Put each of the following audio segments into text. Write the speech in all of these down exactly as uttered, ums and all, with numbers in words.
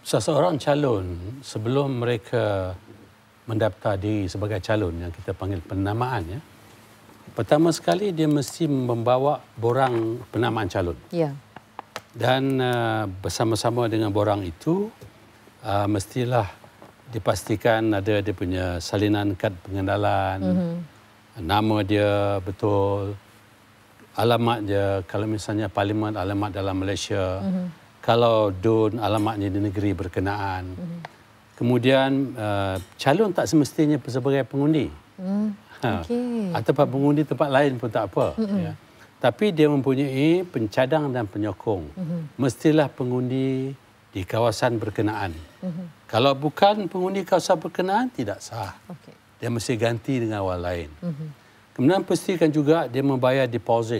seseorang calon sebelum mereka mendaftar diri sebagai calon yang kita panggil penamaan, ya, pertama sekali dia mesti membawa borang penamaan calon. Ya. Dan uh, bersama-sama dengan borang itu uh, mestilah dipastikan ada dia punya salinan kad pengenalan, mm-hmm. nama dia betul, alamat dia, kalau misalnya parlimen, alamat dalam Malaysia, mm-hmm. kalau D U N, alamatnya di negeri berkenaan. Mm-hmm. Kemudian uh, calon tak semestinya sebagai pengundi. Mm. Ha, okay. Ataupun pengundi tempat lain pun tak apa. Mm-hmm. Ya. Tapi dia mempunyai pencadang dan penyokong. Mm-hmm. Mestilah pengundi di kawasan berkenaan. Mm-hmm. Kalau bukan pengundi kawasan berkenaan, tidak sah. Okay. Dia mesti ganti dengan orang lain. Mm-hmm. Kemudian pastikan juga dia membayar deposit.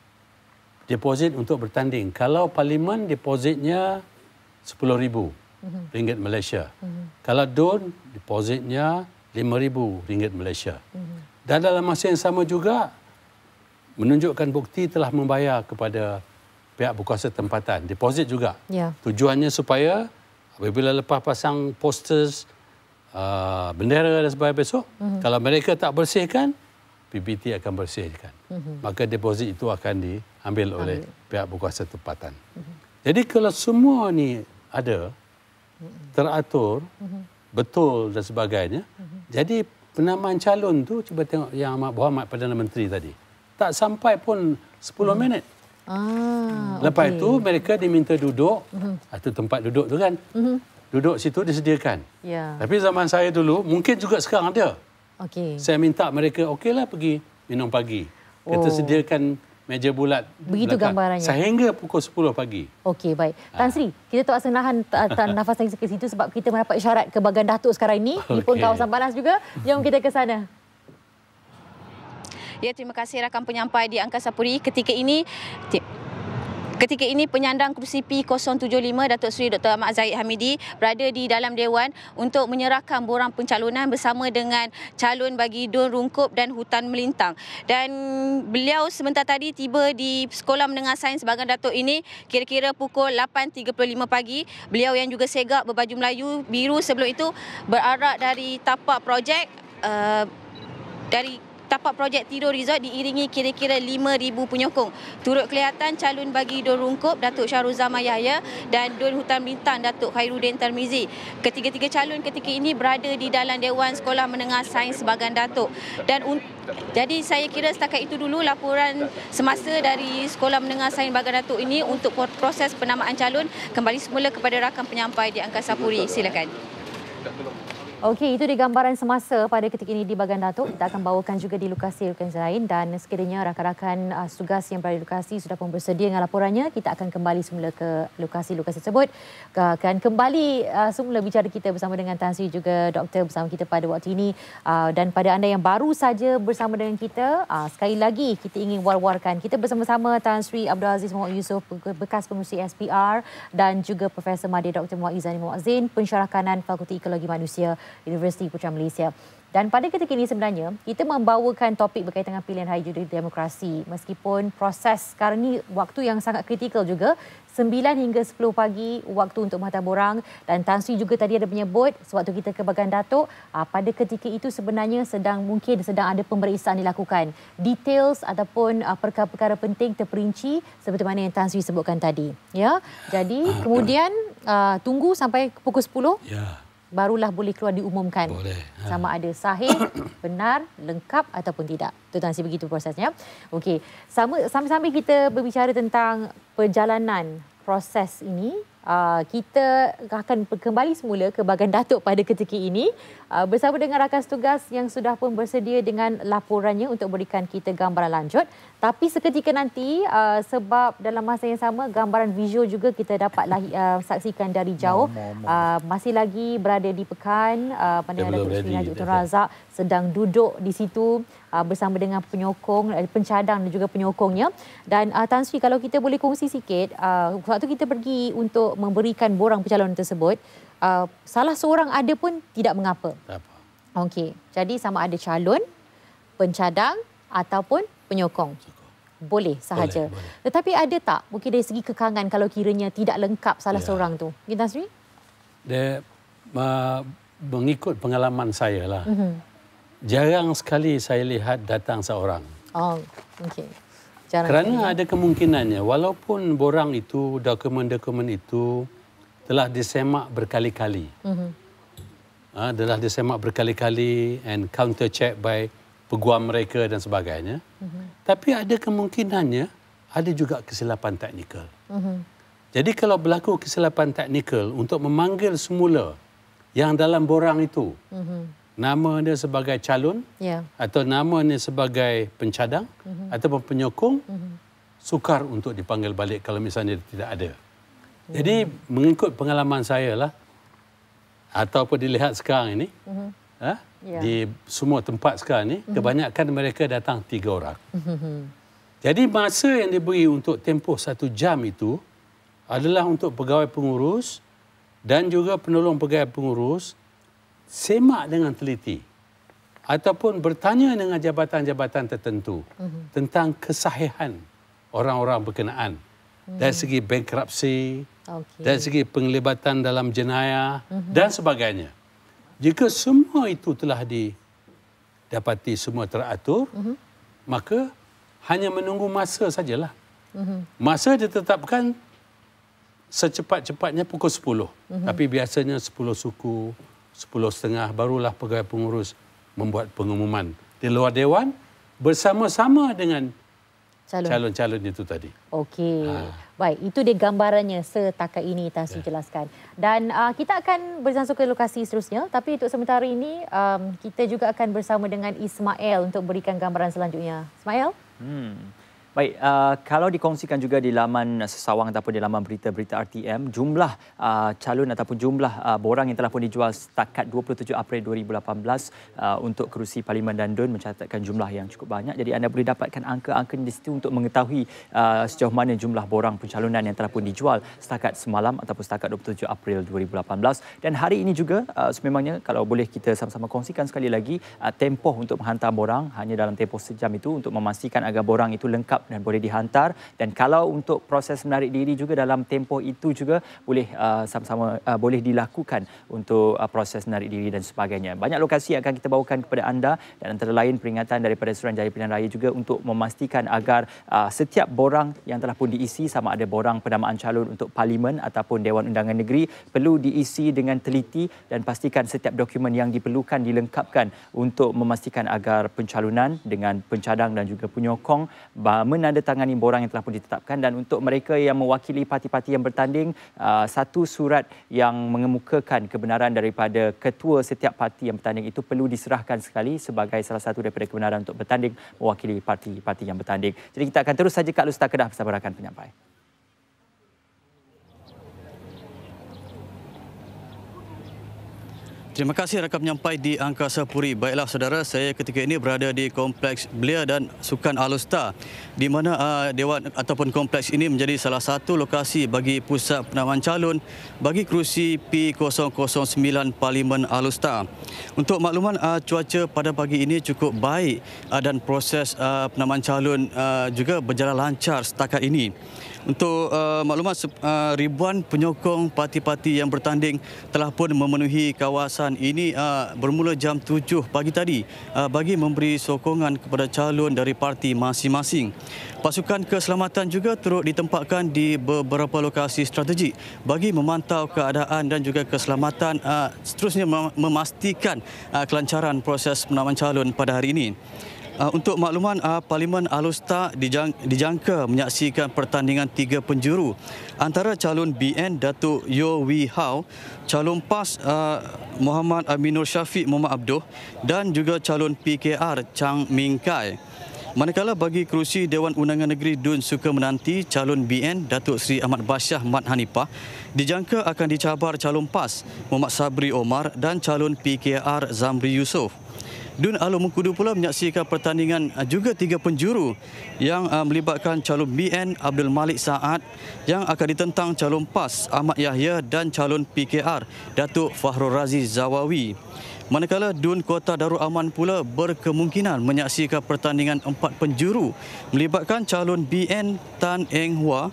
Deposit untuk bertanding. Kalau parlimen, depositnya sepuluh ribu mm-hmm. ringgit Malaysia. Mm-hmm. Kalau D U N, depositnya lima ribu ringgit Malaysia. Mm-hmm. Dan dalam masa yang sama juga, menunjukkan bukti telah membayar kepada pihak berkuasa tempatan. Deposit juga. Ya. Tujuannya supaya apabila lepas pasang posters, uh, bendera dan sebagainya besok, mm-hmm. kalau mereka tak bersihkan, P B T akan bersihkan. Mm-hmm. Maka deposit itu akan diambil Ambil. oleh pihak berkuasa tempatan. Mm-hmm. Jadi kalau semua ni ada, teratur, mm-hmm. betul dan sebagainya, mm-hmm. jadi penamaan calon tu, cuba tengok yang Amat Berhormat Perdana Menteri tadi. Tak sampai pun sepuluh minit. Ah, Lepas okay. itu mereka diminta duduk. Uh-huh. Itu tempat duduk tu kan. Uh-huh. Duduk situ disediakan. Yeah. Tapi zaman saya dulu, mungkin juga sekarang ada. Okay. Saya minta mereka, okeylah pergi minum pagi. Oh. Kita sediakan meja bulat. Begitu belakang. Gambarannya. Sehingga pukul sepuluh pagi. Okey, baik. Tan Sri, kita tak rasa nahan nafas lagi ke situ sebab kita mendapat isyarat ke Bagan Datuk sekarang ini. Okay. Ini pun kawasan panas juga. Jom kita ke sana. Ya, terima kasih rakan penyampai di Angkasa Puri. Ketika ini ketika ini penyandang kerusi P kosong tujuh lima Datuk Seri Doktor Ahmad Zahid Hamidi berada di dalam Dewan untuk menyerahkan borang pencalonan bersama dengan calon bagi D U N Rungkup dan Hutan Melintang. Dan beliau sebentar tadi tiba di Sekolah Menengah Sains Bagan Datuk ini kira-kira pukul lapan tiga puluh lima pagi. Beliau yang juga segak berbaju Melayu biru sebelum itu berarak dari tapak projek uh, dari tapak projek Tidur Resort diiringi kira-kira lima ribu penyokong. Turut kelihatan calon bagi D U N Rungkup Datuk Syahruzama Yahya dan D U N Hutan Bintang Datuk Khairuddin Tarmizi. Ketiga-tiga calon ketika ini berada di dalam Dewan Sekolah Menengah Sains Bagan Datuk. Dan jadi saya kira setakat itu dulu laporan semasa dari Sekolah Menengah Sains Bagan Datuk ini untuk proses penamaan calon. Kembali semula kepada rakan penyampai di Angkasa Puri. Silakan. Okey, itu di gambaran semasa pada ketika ini di Bagan Datuk. Kita akan bawakan juga di lokasi-lokasi lain dan sekiranya rakan-rakan uh, tugas yang berada di lokasi sudah pun bersedia dengan laporannya, kita akan kembali semula ke lokasi-lokasi tersebut. Akan kembali uh, semula bicara kita bersama dengan Tan Sri juga doktor bersama kita pada waktu ini. Uh, dan pada anda yang baru saja bersama dengan kita, uh, sekali lagi kita ingin war-warkan. Kita bersama-sama Tan Sri Abdul Aziz Muhammad Yusof, bekas pengurusi S P R dan juga Profesor Madya Doktor Muhammad Izzani Muhammad Zain, pensyarah kanan Fakulti Ekologi Manusia Universiti Putra Malaysia. Dan pada ketika ini sebenarnya, kita membawakan topik berkaitan dengan pilihan raya judul demokrasi. Meskipun proses sekarang ini waktu yang sangat kritikal juga, sembilan hingga sepuluh pagi waktu untuk menghantar borang. Dan Tan Sri juga tadi ada menyebut, sewaktu kita ke Bagan Datuk, pada ketika itu sebenarnya sedang mungkin sedang ada pemeriksaan dilakukan. Details ataupun perkara-perkara penting terperinci seperti mana yang Tan Sri sebutkan tadi. Ya, jadi kemudian uh, tunggu sampai pukul sepuluh. Ya. Barulah boleh keluar diumumkan. Boleh. Ha. Sama ada sahih, benar, lengkap ataupun tidak. Itu Tan Sri, begitu prosesnya. Okey, sama sambil-sambil kita berbicara tentang perjalanan proses ini, uh, kita akan kembali semula ke Bagan Datuk pada ketika ini uh, bersama dengan rakan tugas yang sudah pun bersedia dengan laporannya untuk berikan kita gambaran lanjut. Tapi seketika nanti, uh, sebab dalam masa yang sama, gambaran visual juga kita dapat uh, saksikan dari jauh. Uh, masih lagi berada di Pekan, uh, Pandai Datuk Seri Najib Tun Razak sedang duduk di situ uh, bersama dengan penyokong, pencadang dan juga penyokongnya. Dan uh, Tan Sri, kalau kita boleh kongsi sikit, uh, waktu kita pergi untuk memberikan borang pencalonan tersebut, uh, salah seorang ada pun tidak mengapa. Okey, jadi sama ada calon, pencadang ataupun penyokong. Boleh sahaja. Boleh, boleh. Tetapi ada tak mungkin dari segi kekangan kalau kiranya tidak lengkap salah ya. seorang tu? Mungkin Tan Sri? dia uh, mengikut pengalaman saya lah. Mm-hmm. Jarang sekali saya lihat datang seorang. Oh, okey. Jarang Kerana sekali, ada kemungkinannya, walaupun borang itu, dokumen-dokumen itu telah disemak berkali-kali. Mm-hmm. Uh, telah disemak berkali-kali and counter check by peguam mereka dan sebagainya. Mm-hmm. Tapi ada kemungkinannya ada juga kesilapan teknikal. Mm-hmm. Jadi kalau berlaku kesilapan teknikal untuk memanggil semula yang dalam borang itu, mm-hmm. nama dia sebagai calon, yeah. atau nama dia sebagai pencadang, mm-hmm. ataupun penyokong, mm-hmm. sukar untuk dipanggil balik kalau misalnya dia tidak ada. Mm-hmm. Jadi mengikut pengalaman saya lah, ataupun dilihat sekarang ini, mm-hmm. ha, yeah. di semua tempat sekarang ini, mm-hmm. kebanyakan mereka datang tiga orang. Mm-hmm. Jadi masa yang diberi untuk tempoh satu jam itu adalah untuk pegawai pengurus dan juga penolong pegawai pengurus semak dengan teliti ataupun bertanya dengan jabatan-jabatan tertentu mm-hmm. tentang kesahihan orang-orang berkenaan mm-hmm. dari segi bankruptcy, okay. dari segi penglibatan dalam jenayah mm-hmm. dan sebagainya. Jika semua itu telah didapati, semua teratur, mm-hmm. maka hanya menunggu masa sajalah. Mm-hmm. Masa ditetapkan secepat-cepatnya pukul sepuluh. Mm-hmm. Tapi biasanya sepuluh suku, sepuluh setengah barulah pegawai pengurus membuat pengumuman di luar dewan bersama-sama dengan calon. calon-calon itu tadi. Okey. Ha. Baik, itu dia gambarannya setakat ini Tan Sri jelaskan. Dan uh, kita akan berlangsung ke lokasi seterusnya. Tapi untuk sementara ini, um, kita juga akan bersama dengan Ismail untuk berikan gambaran selanjutnya. Ismail? Hmm. Baik, uh, kalau dikongsikan juga di laman Sesawang ataupun di laman berita-berita R T M, jumlah uh, calon ataupun jumlah uh, borang yang telah pun dijual setakat dua puluh tujuh April dua ribu lapan belas uh, untuk kerusi Parlimen dan D U N mencatatkan jumlah yang cukup banyak. Jadi anda boleh dapatkan angka-angka di situ untuk mengetahui uh, sejauh mana jumlah borang pencalonan yang telah pun dijual setakat semalam ataupun setakat dua puluh tujuh April dua ribu lapan belas. Dan hari ini juga uh, sememangnya kalau boleh kita sama-sama kongsikan sekali lagi, uh, tempoh untuk menghantar borang hanya dalam tempoh sejam itu untuk memastikan agar borang itu lengkap dan boleh dihantar. Dan kalau untuk proses menarik diri juga dalam tempoh itu juga boleh uh, sama-sama uh, boleh dilakukan untuk uh, proses menarik diri dan sebagainya. Banyak lokasi yang akan kita bawakan kepada anda dan antara lain peringatan daripada Suruhanjaya Pilihan Raya juga untuk memastikan agar uh, setiap borang yang telah pun diisi, sama ada borang pendamaan calon untuk Parlimen ataupun Dewan Undangan Negeri, perlu diisi dengan teliti dan pastikan setiap dokumen yang diperlukan dilengkapkan untuk memastikan agar pencalonan dengan pencadang dan juga penyokong menandatangani borang yang telah pun ditetapkan. Dan untuk mereka yang mewakili parti-parti yang bertanding, uh, satu surat yang mengemukakan kebenaran daripada ketua setiap parti yang bertanding itu perlu diserahkan sekali sebagai salah satu daripada kebenaran untuk bertanding mewakili parti-parti yang bertanding. Jadi kita akan terus saja Kak Lusta Kedah bersama rakan penyampai. Terima kasih rakan penyampai di Angkasa Puri. Baiklah saudara, saya ketika ini berada di Kompleks Belia dan Sukan Alustar, di mana uh, Dewan ataupun kompleks ini menjadi salah satu lokasi bagi pusat penamaan calon bagi kerusi P kosong kosong sembilan Parlimen Alustar. Untuk makluman, uh, cuaca pada pagi ini cukup baik uh, dan proses uh, penamaan calon uh, juga berjalan lancar setakat ini. Untuk uh, maklumat, uh, ribuan penyokong parti-parti yang bertanding telah pun memenuhi kawasan ini uh, bermula jam tujuh pagi tadi uh, bagi memberi sokongan kepada calon dari parti masing-masing. Pasukan keselamatan juga turut ditempatkan di beberapa lokasi strategik bagi memantau keadaan dan juga keselamatan, uh, seterusnya memastikan uh, kelancaran proses penamaan calon pada hari ini. Uh, untuk makluman, uh, Parlimen Alustar dijang, dijangka menyaksikan pertandingan tiga penjuru antara calon B N Datuk Yeo Wee Hau, calon PAS uh, Muhammad Aminur Syafiq Muhammad Abduh dan juga calon P K R Chang Ming Kai. Manakala bagi kerusi Dewan Undangan Negeri D U N Suka Menanti, calon B N Datuk Seri Ahmad Basyah Mat Hanifah dijangka akan dicabar calon PAS Muhammad Sabri Omar dan calon P K R Zamri Yusof. D U N Alor Mengkudu pula menyaksikan pertandingan juga tiga penjuru yang uh, melibatkan calon B N Abdul Malik Saad yang akan ditentang calon PAS Ahmad Yahya dan calon P K R Datuk Fahrul Razi Zawawi. Manakala D U N Kota Darul Aman pula berkemungkinan menyaksikan pertandingan empat penjuru melibatkan calon B N Tan Eng Hua,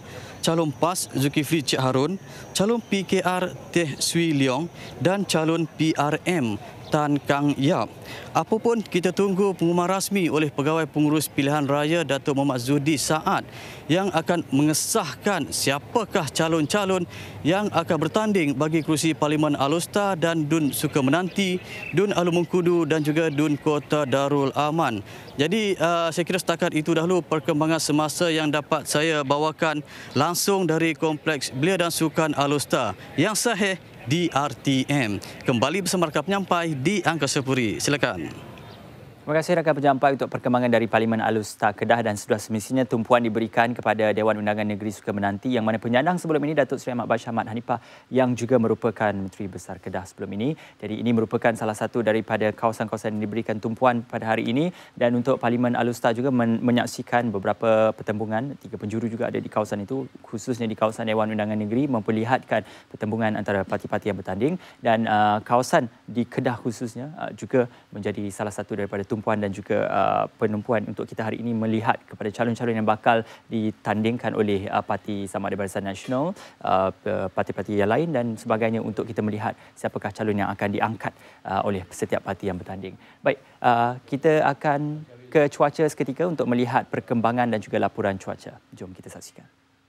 calon PAS Zulkifli Cik Harun, calon P K R Teh Swee Leong dan calon P R M Tan Kang Yap. Apapun kita tunggu pengumuman rasmi oleh Pegawai Pengurus Pilihan Raya Datuk Muhammad Zudi Saad yang akan mengesahkan siapakah calon-calon yang akan bertanding bagi kerusi Parlimen Alustar dan Dun Suka-Menanti, Dun Alun Mengkudu dan juga Dun Kota Darul Aman. Jadi uh, saya kira setakat itu dahulu perkembangan semasa yang dapat saya bawakan langsung dari Kompleks Belia dan Sukan Alustar yang sahih di R T M. Kembali bersama rakan penyampai di Angkasa Puri. Silakan. Terima kasih rakan penyampai untuk perkembangan dari Parlimen Alustar Kedah, dan sudah semestinya tumpuan diberikan kepada Dewan Undangan Negeri Suka-Menanti yang mana penyandang sebelum ini Datuk Seri Ahmad Bashir Ahmad Hanifah yang juga merupakan Menteri Besar Kedah sebelum ini. Jadi ini merupakan salah satu daripada kawasan-kawasan yang diberikan tumpuan pada hari ini, dan untuk Parlimen Alustar juga men- menyaksikan beberapa pertembungan. Tiga penjuru juga ada di kawasan itu, khususnya di kawasan Dewan Undangan Negeri, memperlihatkan pertembungan antara parti-parti yang bertanding, dan uh, kawasan di Kedah khususnya uh, juga menjadi salah satu daripada tumpuan dan juga uh, penumpuan untuk kita hari ini melihat kepada calon-calon yang bakal ditandingkan oleh uh, Parti Sama Ada Barisan Nasional, uh, parti-parti yang lain dan sebagainya, untuk kita melihat siapakah calon yang akan diangkat uh, oleh setiap parti yang bertanding. Baik, uh, kita akan ke cuaca seketika untuk melihat perkembangan dan juga laporan cuaca. Jom kita saksikan.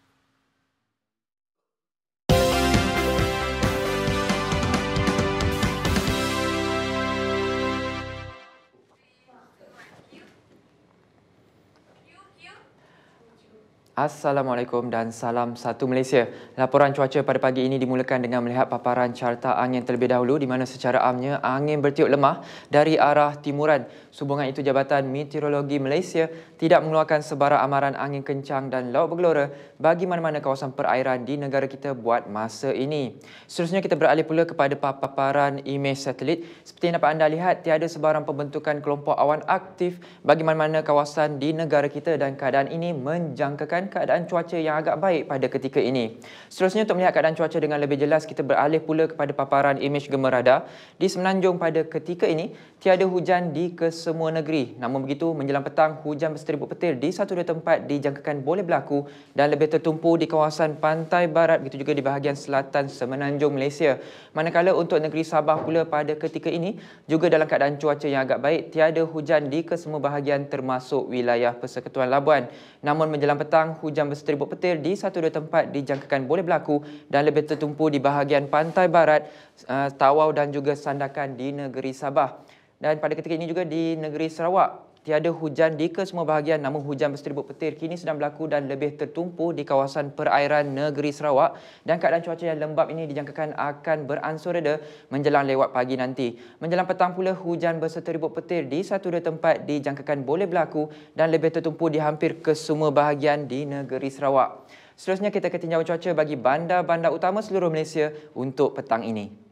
Assalamualaikum dan salam satu Malaysia. Laporan cuaca pada pagi ini dimulakan dengan melihat paparan carta angin terlebih dahulu, di mana secara amnya angin bertiup lemah dari arah timuran. Sehubungan itu, Jabatan Meteorologi Malaysia tidak mengeluarkan sebarang amaran angin kencang dan laut bergelora bagi mana-mana kawasan perairan di negara kita buat masa ini. Seterusnya kita beralih pula kepada paparan imej satelit. Seperti yang dapat anda lihat, tiada sebarang pembentukan kelompok awan aktif bagi mana-mana kawasan di negara kita, dan keadaan ini menjangkakan keadaan cuaca yang agak baik pada ketika ini. Seterusnya, untuk melihat keadaan cuaca dengan lebih jelas, kita beralih pula kepada paparan imej gemar radar. Di Semenanjung pada ketika ini tiada hujan di kesemua negeri. Namun begitu, menjelang petang, hujan berseteribut petir di satu dua tempat dijangkakan boleh berlaku dan lebih tertumpu di kawasan pantai barat, begitu juga di bahagian selatan Semenanjung Malaysia. Manakala untuk negeri Sabah pula pada ketika ini juga dalam keadaan cuaca yang agak baik, tiada hujan di kesemua bahagian termasuk wilayah Persekutuan Labuan. Namun menjelang petang, hujan berseteribut petir di satu dua tempat dijangkakan boleh berlaku dan lebih tertumpu di bahagian pantai barat, uh, Tawau dan juga Sandakan di negeri Sabah. Dan pada ketika ini juga di negeri Sarawak, tiada hujan di kesemua bahagian, namun hujan berseteribut petir kini sedang berlaku dan lebih tertumpu di kawasan perairan negeri Sarawak, dan keadaan cuaca yang lembap ini dijangkakan akan beransur reda menjelang lewat pagi nanti. Menjelang petang pula, hujan berseteribut petir di satu dua tempat dijangkakan boleh berlaku dan lebih tertumpu di hampir kesemua bahagian di negeri Sarawak. Seterusnya kita ke tinjauan cuaca bagi bandar-bandar utama seluruh Malaysia untuk petang ini.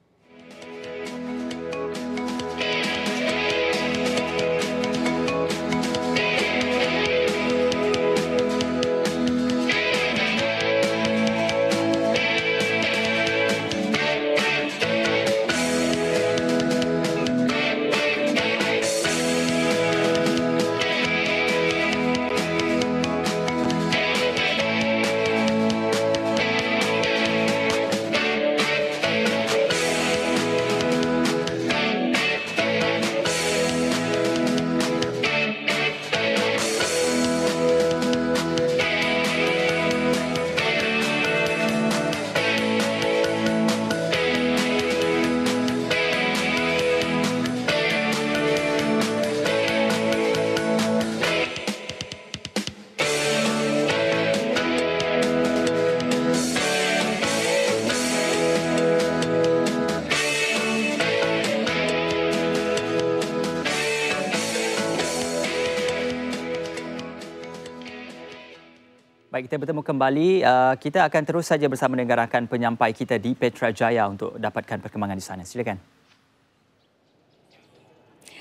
Baik, kita bertemu kembali. Uh, kita akan terus saja bersama dengan rakan penyampai kita di Petrajaya untuk dapatkan perkembangan di sana. Silakan.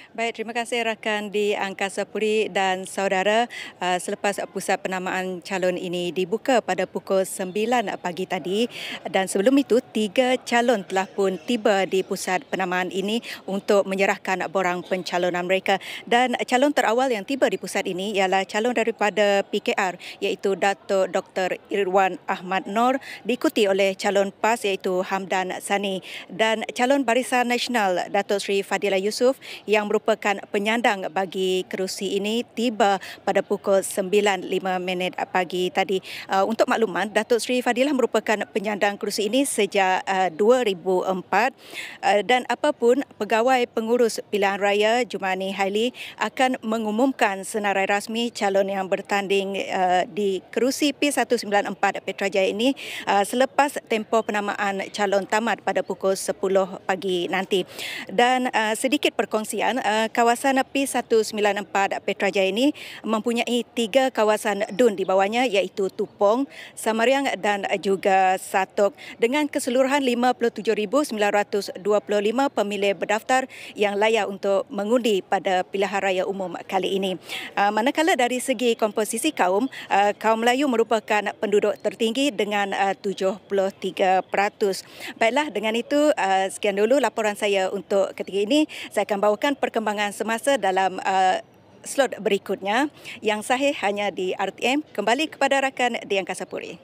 Baik, terima kasih rakan di Angkasa Puri dan saudara. Selepas pusat penamaan calon ini dibuka pada pukul sembilan pagi tadi dan sebelum itu tiga calon telah pun tiba di pusat penamaan ini untuk menyerahkan borang pencalonan mereka. Dan calon terawal yang tiba di pusat ini ialah calon daripada P K R iaitu Datuk Doktor Irwan Ahmad Noor, diikuti oleh calon PAS iaitu Hamdan Sani, dan calon Barisan Nasional Datuk Seri Fadilah Yusof yang merupakan penyandang bagi kerusi ini tiba pada pukul sembilan lima minit pagi tadi. Uh, untuk makluman, Datuk Seri Fadilah merupakan penyandang kerusi ini sejak uh, dua ribu empat uh, dan apapun pegawai pengurus pilihan raya Jumani Haili akan mengumumkan senarai rasmi calon yang bertanding uh, di kerusi P seratus sembilan puluh empat Petrajaya ini uh, selepas tempoh penamaan calon tamat pada pukul sepuluh pagi nanti. Dan uh, sedikit perkongsian, uh, kawasan P seratus sembilan puluh empat Petrajaya ini mempunyai tiga kawasan D U N di bawahnya iaitu Tupong, Samariang dan juga Satok dengan keseluruhan lima puluh tujuh ribu sembilan ratus dua puluh lima pemilih berdaftar yang layak untuk mengundi pada pilihan raya umum kali ini. Uh, manakala dari segi komposisi kaum, uh, kaum Melayu merupakan penduduk tertinggi dengan uh, tujuh puluh tiga peratus. Baiklah, dengan itu uh, sekian dulu laporan saya untuk ketika ini. Saya akan bawakan perkembangan semasa dalam uh, slot berikutnya. Yang sahih hanya di R T M. Kembali kepada rakan di Angkasa Puri.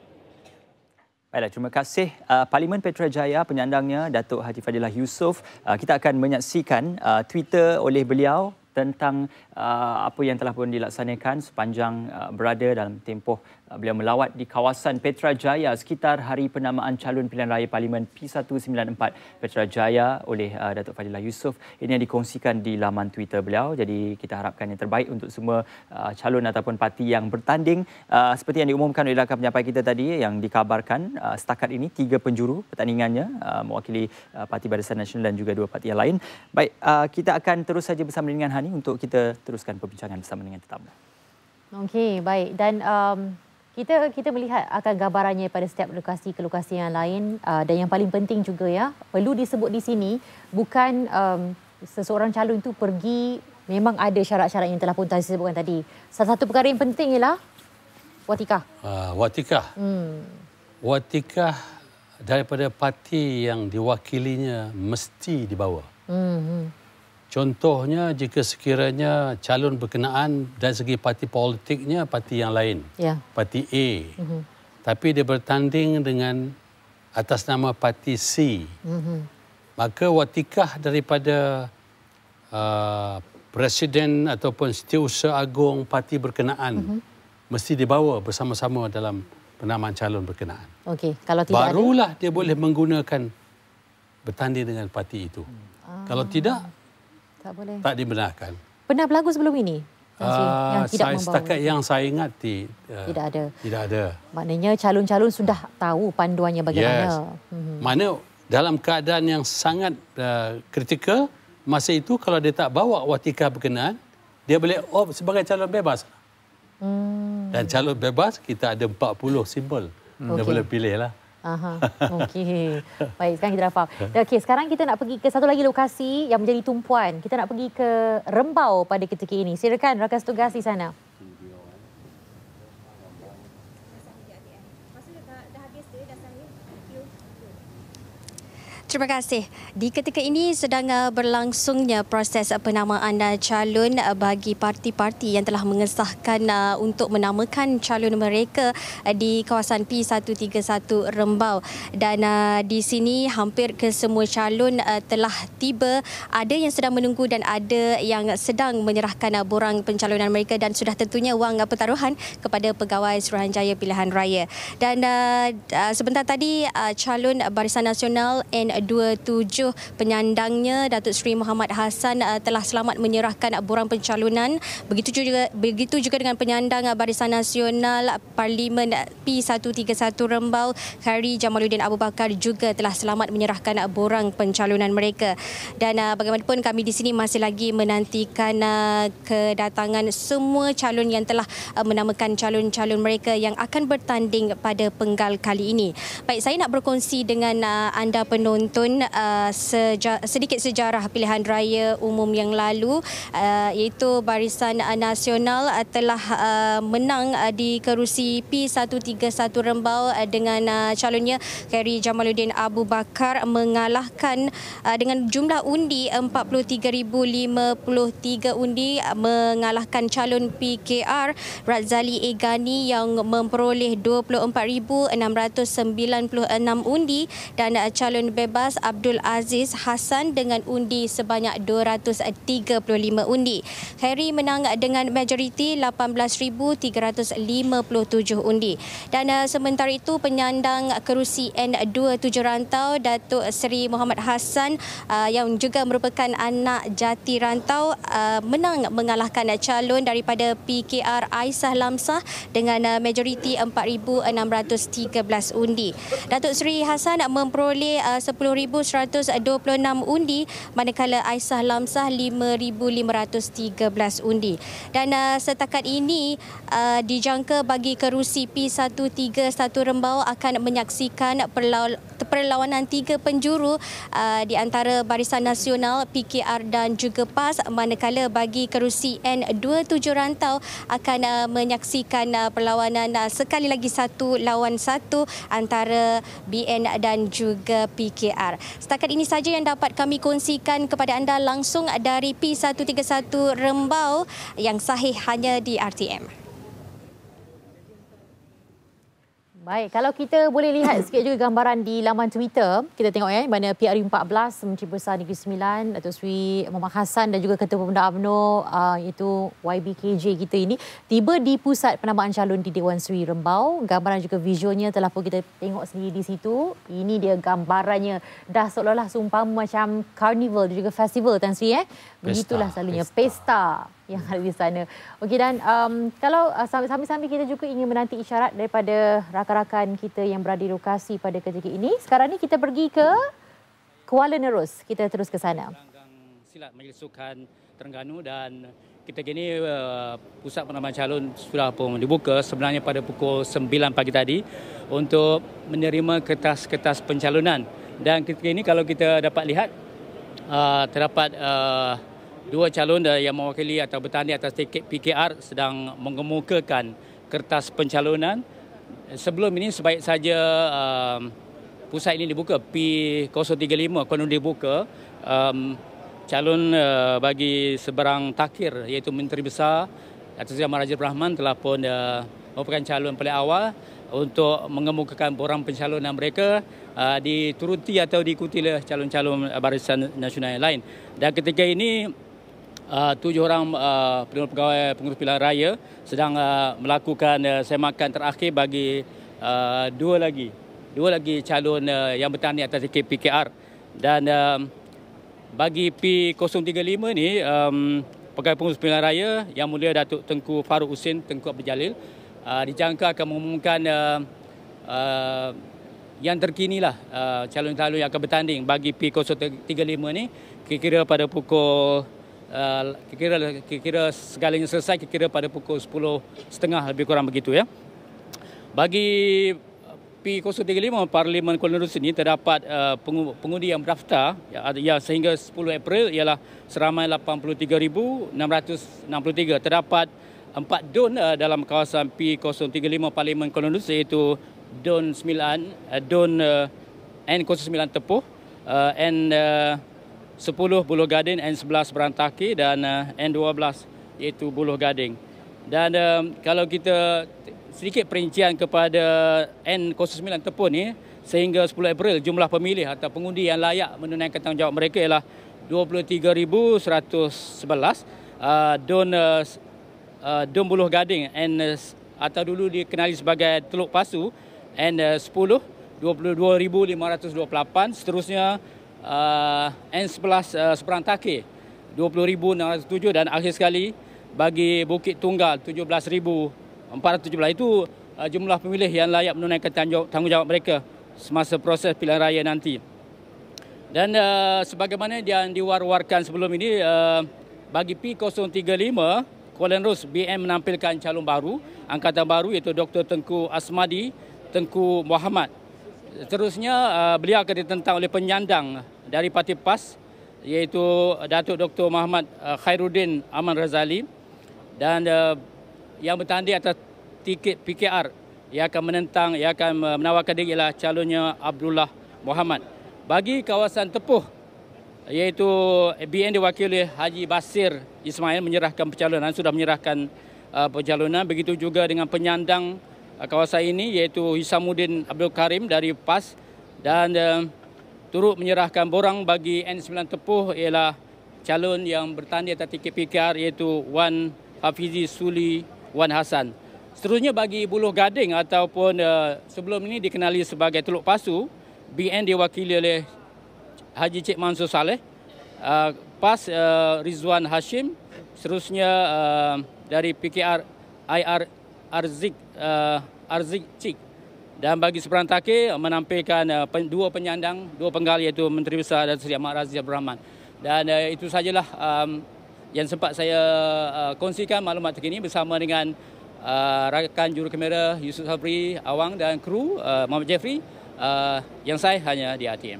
Baiklah, terima kasih. Uh, Parlimen Petrajaya, penyandangnya Datuk Haji Fadilah Yusof. Uh, kita akan menyaksikan uh, Twitter oleh beliau tentang uh, apa yang telah pun dilaksanakan sepanjang uh, berada dalam tempoh uh, beliau melawat di kawasan Petrajaya sekitar hari penamaan calon pilihan raya Parlimen P seratus sembilan puluh empat Petrajaya oleh uh, Datuk Fadilah Yusof. Ini yang dikongsikan di laman Twitter beliau. Jadi kita harapkan yang terbaik untuk semua uh, calon ataupun parti yang bertanding. Uh, seperti yang diumumkan oleh rakan penyampai kita tadi, yang dikabarkan uh, setakat ini tiga penjuru pertandingannya uh, mewakili uh, Parti Barisan Nasional dan juga dua parti yang lain. Baik, uh, kita akan terus saja bersama dengan Hani untuk kita teruskan perbincangan bersama dengan tetamu. Okey, baik. Dan um, kita kita melihat akan gambarannya pada setiap lokasi ke lokasi yang lain, uh, dan yang paling penting juga ya, perlu disebut di sini bukan um, seseorang calon itu pergi, memang ada syarat-syarat yang telah pun tadi disebutkan tadi. Salah satu perkara yang penting ialah watikah. Uh, watikah. Hmm. Watikah daripada parti yang diwakilinya mesti dibawa. Hmm. Contohnya, jika sekiranya calon berkenaan dari segi parti politiknya parti yang lain, ya. Parti A, mm-hmm. tapi dia bertanding dengan atas nama parti C, mm-hmm. maka watikah daripada uh, presiden ataupun setiausaha agung parti berkenaan mm-hmm. mesti dibawa bersama-sama dalam penamaan calon berkenaan. Okey, kalau tidak barulah ada, dia boleh menggunakan bertanding dengan parti itu. Ah. Kalau tidak, tak boleh. Tak dibenarkan. Pernah berlaku sebelum ini? Uh, yang tidak saya, setakat yang saya ingat di, uh, tidak ada. Tidak ada. Maknanya calon-calon sudah tahu panduannya bagaimana. Yes. Hmm. Mana dalam keadaan yang sangat uh, kritikal, masa itu kalau dia tak bawa watikah berkenaan, dia boleh off sebagai calon bebas. Hmm. Dan calon bebas kita ada empat puluh simbol. Hmm. Dia okay. boleh pilih lah. Aha, okey. Baik, sekarang kita dah faham. Okey, sekarang kita nak pergi ke satu lagi lokasi yang menjadi tumpuan. Kita nak pergi ke Rembau pada ketika ini. Silakan rakan setugas di sana. Terima kasih. Di ketika ini sedang berlangsungnya proses penamaan calon bagi parti-parti yang telah mengesahkan untuk menamakan calon mereka di kawasan P seratus tiga puluh satu Rembau. Dan di sini hampir kesemua calon telah tiba. Ada yang sedang menunggu dan ada yang sedang menyerahkan borang pencalonan mereka dan sudah tentunya wang pertaruhan kepada Pegawai Suruhanjaya Pilihan Raya. Dan sebentar tadi calon Barisan Nasional N dua puluh tujuh penyandangnya Datuk Seri Muhammad Hassan uh, telah selamat menyerahkan borang pencalonan. Begitu juga begitu juga dengan penyandang Barisan Nasional Parlimen P seratus tiga puluh satu Rembau, Khairi Jamaluddin Abu Bakar juga telah selamat menyerahkan borang pencalonan mereka. Dan uh, bagaimanapun kami di sini masih lagi menantikan uh, kedatangan semua calon yang telah uh, menamakan calon-calon mereka yang akan bertanding pada penggal kali ini. Baik, saya nak berkongsi dengan uh, anda penonton beruntun uh, seja, sedikit sejarah pilihan raya umum yang lalu, uh, iaitu Barisan Nasional uh, telah uh, menang uh, di kerusi P seratus tiga puluh satu Rembau uh, dengan uh, calonnya Khairy Jamaluddin Abu Bakar mengalahkan uh, dengan jumlah undi empat puluh tiga ribu lima puluh tiga undi, uh, mengalahkan calon P K R Razali Egani yang memperoleh dua puluh empat ribu enam ratus sembilan puluh enam undi dan uh, calon bebas Abdul Aziz Hassan dengan undi sebanyak dua ratus tiga puluh lima undi. Khairy menang dengan majoriti lapan belas ribu tiga ratus lima puluh tujuh undi. Dan uh, sementara itu penyandang kerusi N dua puluh tujuh Rantau Datuk Seri Muhammad Hassan uh, yang juga merupakan anak jati rantau uh, menang mengalahkan calon daripada P K R Aisyah Lamsah dengan uh, majoriti empat ribu enam ratus tiga belas undi. Datuk Seri Hassan memperoleh uh, sepuluh ribu seratus dua puluh enam undi manakala Aisyah Lamsah lima ribu lima ratus tiga belas undi. Dan uh, setakat ini uh, dijangka bagi kerusi P seratus tiga puluh satu Rembau akan menyaksikan perlaw- perlawanan tiga penjuru uh, di antara Barisan Nasional, P K R dan juga P A S, manakala bagi kerusi N dua puluh tujuh Rantau akan uh, menyaksikan uh, perlawanan uh, sekali lagi satu lawan satu antara B N dan juga P K R. Setakat ini saja yang dapat kami kongsikan kepada anda langsung dari P seratus tiga puluh satu Rembau yang sahih hanya di R T M. Baik, kalau kita boleh lihat sikit juga gambaran di laman Twitter, kita tengok ya, mana P R U empat belas Menteri Besar Negeri Sembilan Datuk Seri Muhammad Hassan dan juga Ketua Pemuda UMNO uh, iaitu Y B K J kita ini tiba di pusat penamaan calon di Dewan Seri Rembau. Gambaran juga visualnya telah pun kita tengok sendiri di situ. Ini dia gambarannya, dah seolah-olah seumpama macam carnival dan juga festival, Tan Sri eh. Begitulah selalunya pesta. pesta. yang ada di sana. Okey, dan um, kalau uh, sambil-sambil kita juga ingin menanti isyarat daripada rakan-rakan kita yang berada di lokasi pada ketika ini. Sekarang ni kita pergi ke Kuala Nerus. Kita terus ke sana. Silat Majlis Sukan Terengganu dan kita kini uh, pusat penamaan calon sudah pun dibuka sebenarnya pada pukul sembilan pagi tadi untuk menerima kertas-kertas pencalonan. Dan ketika ini kalau kita dapat lihat uh, terdapat uh, dua calon yang mewakili atau bertanding atas tiket P K R sedang mengemukakan kertas pencalonan. Sebelum ini sebaik saja um, pusat ini dibuka, P kosong tiga lima konon dibuka, um, calon uh, bagi seberang takhir iaitu Menteri Besar Datuk Seri Ahmad Raja Rahman telah pun uh, merupakan calon paling awal untuk mengemukakan borang pencalonan mereka, uh, dituruti atau diikuti oleh calon-calon Barisan Nasional yang lain. Dan ketika ini Uh, tujuh orang uh, pegawai pengurus pilihan raya sedang uh, melakukan uh, semakan terakhir bagi uh, dua lagi dua lagi calon uh, yang bertanding atas tiket P K R. Dan uh, bagi P kosong tiga lima ni um, pegawai pengurus pilihan raya Yang Mulia Datuk Tengku Farouk Husin Tengku Abdul Jalil uh, dijangka akan mengumumkan uh, uh, yang terkini lah uh, calon-calon yang akan bertanding bagi P kosong tiga lima ni kira-kira pada pukul Uh, kira-kira, kira-kira segalanya selesai kira-kira pada pukul sepuluh tiga puluh lebih kurang begitu ya. Bagi P kosong tiga lima Parlimen Kuala Nerus ini terdapat uh, pengundi yang berdaftar ya, ya, sehingga sepuluh April ialah seramai lapan puluh tiga ribu enam ratus enam puluh tiga. Terdapat empat don uh, dalam kawasan P kosong tiga lima Parlimen Kuala Nerus iaitu don sembilan, uh, don uh, N kosong sembilan Tepuh, uh, N uh, sepuluh Buloh Gading, N sebelas Berantaki dan uh, N dua belas iaitu Buloh Gading. Dan uh, kalau kita sedikit perincian kepada N kosong sembilan Tepuh ni, sehingga sepuluh April jumlah pemilih atau pengundi yang layak menunaikan tanggungjawab mereka ialah dua puluh tiga ribu seratus sebelas. Uh, don uh, uh, Don Buloh Gading N uh, atau dulu dikenali sebagai Teluk Pasu N uh, sepuluh dua puluh dua ribu lima ratus dua puluh lapan. Seterusnya Uh, N sebelas uh, Seberang Taki dua puluh ribu enam ratus tujuh dan akhir sekali bagi Bukit Tunggal tujuh belas ribu empat ratus tujuh belas. Itu uh, jumlah pemilih yang layak menunaikan tanggungjawab mereka semasa proses pilihan raya nanti. Dan uh, sebagaimana yang diwar-warkan sebelum ini, uh, bagi P kosong tiga lima Kuala Nerus B M menampilkan calon baru, angkatan baru iaitu Doktor Tengku Asmadi Tengku Muhammad. Seterusnya uh, beliau akan ditentang oleh penyandang dari Parti PAS iaitu Datuk Doktor Muhammad uh, Khairuddin Aman Razali, dan uh, yang bertanding atas tiket P K R ia akan menentang, ia akan menawarkan diri ialah calonnya Abdullah Muhammad. Bagi kawasan Tepuh iaitu B N diwakili oleh Haji Basir Ismail menyerahkan pencalonan, sudah menyerahkan uh, pencalonan. Begitu juga dengan penyandang kawasan ini iaitu Hisamuddin Abdul Karim dari P A S, dan uh, turut menyerahkan borang bagi N sembilan Tepuh ialah calon yang bertanding atas tiket P K R iaitu Wan Hafizi Suli Wan Hasan. Seterusnya bagi Buloh Gading ataupun uh, sebelum ini dikenali sebagai Teluk Pasu, B N diwakili oleh Haji Cik Mansur Saleh, uh, P A S uh, Rizwan Hashim, seterusnya uh, dari P K R I R Arzik uh, Arzik Cik, dan bagi seberang Takir menampilkan uh, pen, dua penyandang, dua penggal iaitu Menteri Besar dan Seri Ahmad Razia Abdul Rahman. Dan uh, itu sajalah um, yang sempat saya uh, kongsikan maklumat terkini bersama dengan uh, rakan juru kamera Yusuf Sabri Awang dan kru uh, Muhammad Jeffrey. Uh, yang saya hanya di R T M.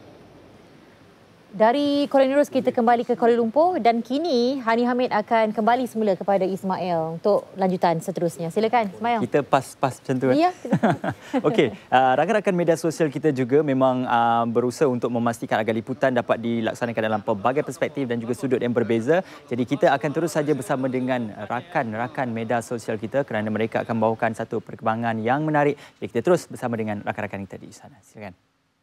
Dari Kuala Nerus kita kembali ke Kuala Lumpur, dan kini Hani Hamid akan kembali semula kepada Ismail untuk lanjutan seterusnya. Silakan Ismail. Kita pas-pas macam tu. Ya. Okey, uh, rakan-rakan media sosial kita juga memang uh, berusaha untuk memastikan agar liputan dapat dilaksanakan dalam pelbagai perspektif dan juga sudut yang berbeza. Jadi kita akan terus saja bersama dengan rakan-rakan media sosial kita kerana mereka akan membawakan satu perkembangan yang menarik. Jadi kita terus bersama dengan rakan-rakan kita di sana. Silakan.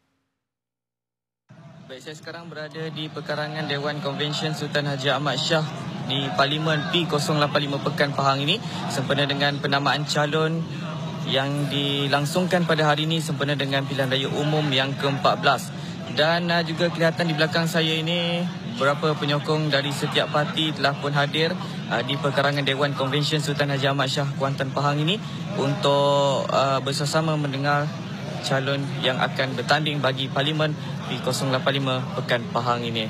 Baik, saya sekarang berada di pekarangan Dewan Konvensyen Sultan Haji Ahmad Shah di Parlimen P kosong lapan lima Pekan Pahang ini sempena dengan penamaan calon yang dilangsungkan pada hari ini sempena dengan pilihan raya umum yang ke empat belas. Dan uh, juga kelihatan di belakang saya ini beberapa penyokong dari setiap parti telah pun hadir uh, di pekarangan Dewan Konvensyen Sultan Haji Ahmad Shah Kuantan Pahang ini untuk uh, bersama-sama mendengar calon yang akan bertanding bagi Parlimen P kosong lapan lima Pekan Pahang ini.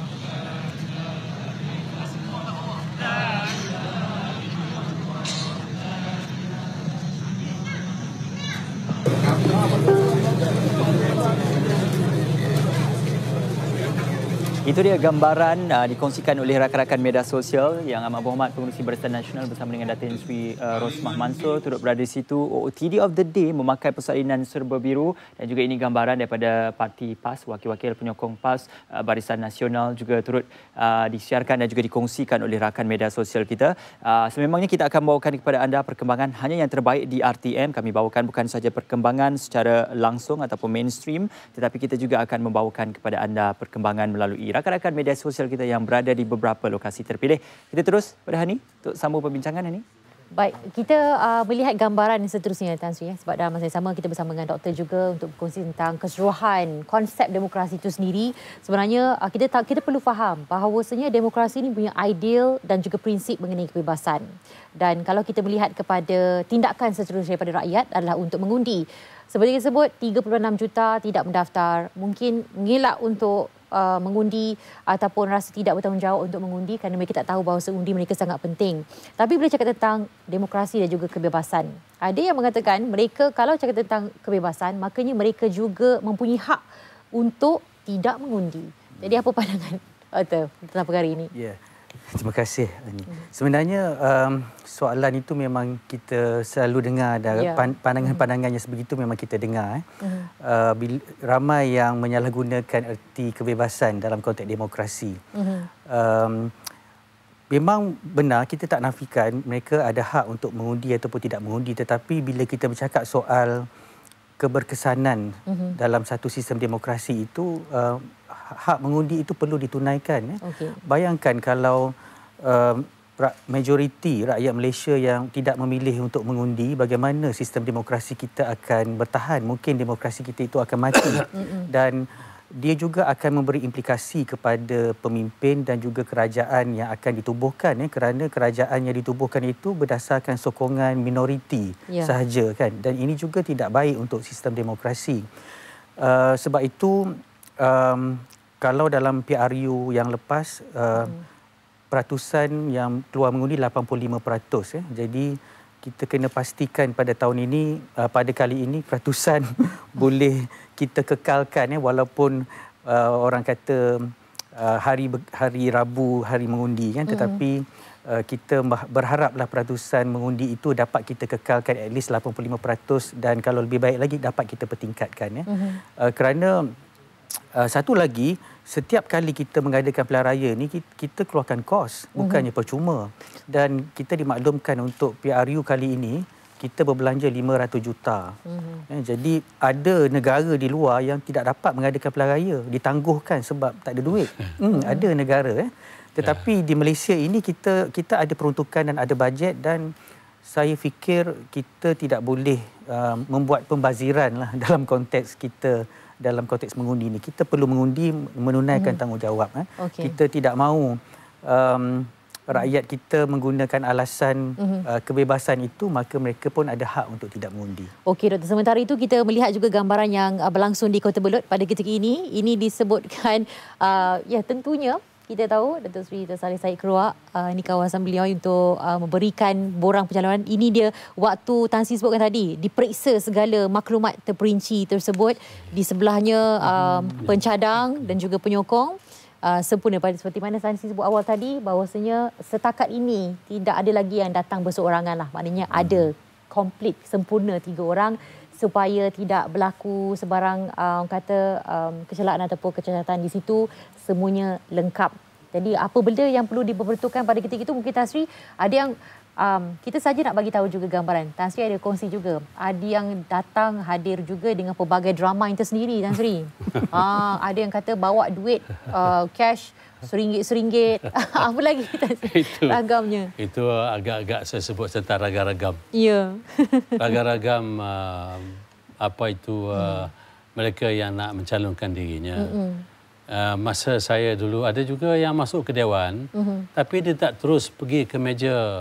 Itu dia gambaran uh, dikongsikan oleh rakan-rakan media sosial yang Amat Berhormat Pengerusi Barisan Nasional bersama dengan Datin Sri uh, Rosmah Mansur turut berada di situ. O O T D of the Day memakai persalinan serba biru, dan juga ini gambaran daripada parti P A S, wakil-wakil penyokong P A S uh, Barisan Nasional juga turut uh, disiarkan dan juga dikongsikan oleh rakan media sosial kita. Uh, sememangnya kita akan bawakan kepada anda perkembangan hanya yang terbaik di R T M. Kami bawakan bukan sahaja perkembangan secara langsung ataupun mainstream, tetapi kita juga akan membawakan kepada anda perkembangan melalui rakan-rakan media sosial kita yang berada di beberapa lokasi terpilih. Kita terus pada Hani untuk sambung perbincangan ini. Baik, kita uh, melihat gambaran seterusnya Tan Sri, ya. Sebab dalam masa yang sama kita bersama dengan doktor juga untuk berkongsi tentang keseluruhan konsep demokrasi itu sendiri. Sebenarnya uh, kita tak, kita perlu faham bahawasanya demokrasi ini punya ideal dan juga prinsip mengenai kebebasan. Dan kalau kita melihat kepada tindakan seterusnya daripada rakyat adalah untuk mengundi. Seperti disebut, tiga puluh enam juta tidak mendaftar, mungkin mengelak untuk uh, mengundi ataupun rasa tidak bertanggungjawab untuk mengundi kerana mereka tak tahu bahawa undi mereka sangat penting. Tapi bila cakap tentang demokrasi dan juga kebebasan, ada yang mengatakan mereka kalau cakap tentang kebebasan, makanya mereka juga mempunyai hak untuk tidak mengundi. Jadi apa pandangan Doktor tentang perkara ini? Ya. Yeah. Terima kasih. Sebenarnya um, soalan itu memang kita selalu dengar, dan yeah. pandangan-pandangan yang sebegitu memang kita dengar. Eh. Uh-huh. Uh, bila, ramai yang menyalahgunakan erti kebebasan dalam konteks demokrasi. Uh-huh. Um, memang benar, kita tak nafikan mereka ada hak untuk mengundi ataupun tidak mengundi, tetapi bila kita bercakap soal keberkesanan uh-huh. dalam satu sistem demokrasi itu, uh, hak mengundi itu perlu ditunaikan. Ya. Okay. Bayangkan kalau uh, majoriti rakyat Malaysia yang tidak memilih untuk mengundi, bagaimana sistem demokrasi kita akan bertahan? Mungkin demokrasi kita itu akan mati. Dan dia juga akan memberi implikasi kepada pemimpin dan juga kerajaan yang akan ditubuhkan. Ya. Kerana kerajaan yang ditubuhkan itu berdasarkan sokongan minoriti yeah. sahaja. Kan? Dan ini juga tidak baik untuk sistem demokrasi. Uh, sebab itu, um, kalau dalam P R U yang lepas, uh, hmm. peratusan yang keluar mengundi lapan puluh lima peratus. Ya. Jadi kita kena pastikan pada tahun ini, uh, pada kali ini peratusan boleh kita kekalkan ya, walaupun uh, orang kata uh, hari hari Rabu hari mengundi kan, tetapi uh, kita berharaplah peratusan mengundi itu dapat kita kekalkan at least lapan puluh lima peratus dan kalau lebih baik lagi dapat kita pertingkatkan ya. Uh-huh. Uh, kerana uh, satu lagi, setiap kali kita mengadakan pilihan raya ni kita, kita keluarkan kos, bukannya uh-huh. percuma. Dan kita dimaklumkan untuk P R U kali ini kita berbelanja lima ratus juta. Uh-huh. Ya, jadi ada negara di luar yang tidak dapat mengadakan pilihan raya, ditangguhkan sebab tak ada duit. Hmm, uh-huh. Ada negara eh. Tetapi yeah. di Malaysia ini kita kita ada peruntukan dan ada bajet dan saya fikir kita tidak boleh uh, membuat pembaziran lah dalam konteks kita. Dalam konteks mengundi ini, kita perlu mengundi menunaikan hmm. tanggungjawab. Eh. Okay. Kita tidak mahu um, rakyat kita menggunakan alasan hmm. uh, kebebasan itu, maka mereka pun ada hak untuk tidak mengundi. Okey, Doktor. Sementara itu kita melihat juga gambaran yang uh, berlangsung di Kota Belud pada ketika ini. Ini disebutkan, uh, ya tentunya kita tahu Datuk Seri Saleh Said keluar, uh, ini kawasan beliau untuk uh, memberikan borang pencalonan. Ini dia waktu Tan Sri sebutkan tadi, diperiksa segala maklumat terperinci tersebut. Di sebelahnya uh, pencadang dan juga penyokong. Uh, sempurna pada seperti mana Tan Sri sebut awal tadi, bahawasanya setakat ini tidak ada lagi yang datang berseorangan lah. Maknanya ada komplit, sempurna tiga orang supaya tidak berlaku sebarang uh, orang kata um, kecelakaan ataupun kecacatan di situ, semuanya lengkap. Jadi apa benda yang perlu diperbetulkan pada ketika itu, mungkin Tan Sri ada yang um, kita saja nak bagi tahu juga gambaran. Tan Sri ada kongsi juga, ada yang datang hadir juga dengan pelbagai drama yang tersendiri, Tan Sri. ah, ada yang kata bawa duit uh, cash seringgit-seringgit. Apa lagi itu, ragamnya? Itu agak-agak saya sebut tentang raga-ragam. Ya. Raga-ragam uh, apa itu uh, hmm. mereka yang nak mencalonkan dirinya. Hmm. Uh, masa saya dulu ada juga yang masuk ke Dewan, hmm. tapi dia tak terus pergi ke meja